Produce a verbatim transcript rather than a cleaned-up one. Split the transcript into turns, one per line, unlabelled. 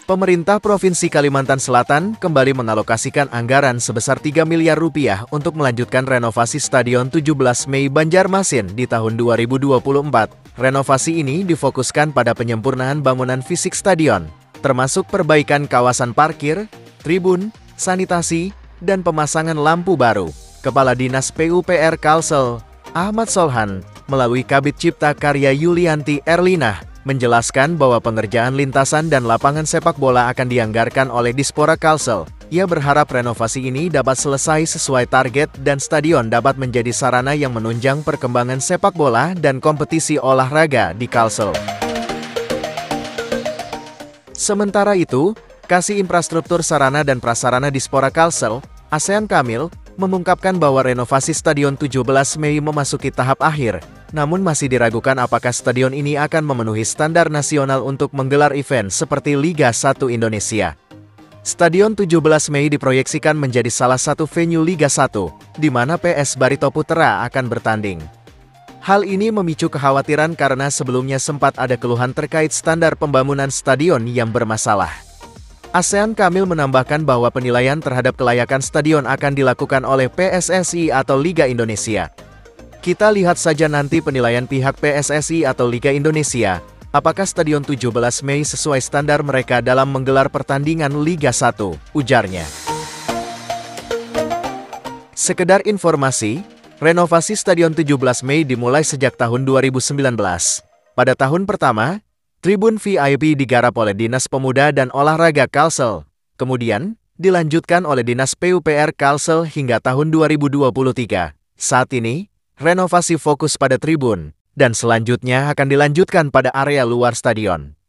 Pemerintah Provinsi Kalimantan Selatan kembali mengalokasikan anggaran sebesar tiga miliar rupiah untuk melanjutkan renovasi Stadion tujuh belas Mei Banjarmasin di tahun dua ribu dua puluh empat. Renovasi ini difokuskan pada penyempurnaan bangunan fisik stadion, termasuk perbaikan kawasan parkir, tribun, sanitasi, dan pemasangan lampu baru. Kepala Dinas P U P R Kalsel, Ahmad Solhan, melalui Kabid Cipta Karya Yulianti Erlinah, menjelaskan bahwa pengerjaan lintasan dan lapangan sepak bola akan dianggarkan oleh Dispora Kalsel. Ia berharap renovasi ini dapat selesai sesuai target dan stadion dapat menjadi sarana yang menunjang perkembangan sepak bola dan kompetisi olahraga di Kalsel. Sementara itu, Kasih Infrastruktur Sarana dan Prasarana Dispora Kalsel, Asean Kamil, mengungkapkan bahwa renovasi Stadion tujuh belas Mei memasuki tahap akhir, namun masih diragukan apakah stadion ini akan memenuhi standar nasional untuk menggelar event seperti Liga satu Indonesia. Stadion tujuh belas Mei diproyeksikan menjadi salah satu venue Liga satu, di mana P S Barito Putra akan bertanding. Hal ini memicu kekhawatiran karena sebelumnya sempat ada keluhan terkait standar pembangunan stadion yang bermasalah. Asean Kamil menambahkan bahwa penilaian terhadap kelayakan stadion akan dilakukan oleh P S S I atau Liga Indonesia. Kita lihat saja nanti penilaian pihak P S S I atau Liga Indonesia, apakah Stadion tujuh belas Mei sesuai standar mereka dalam menggelar pertandingan Liga satu, ujarnya. Sekedar informasi, renovasi Stadion tujuh belas Mei dimulai sejak tahun dua ribu sembilan belas. Pada tahun pertama, tribun V I P digarap oleh Dinas Pemuda dan Olahraga Kalsel, kemudian dilanjutkan oleh Dinas P U P R Kalsel hingga tahun dua ribu dua puluh tiga. Saat ini, renovasi fokus pada tribun, dan selanjutnya akan dilanjutkan pada area luar stadion.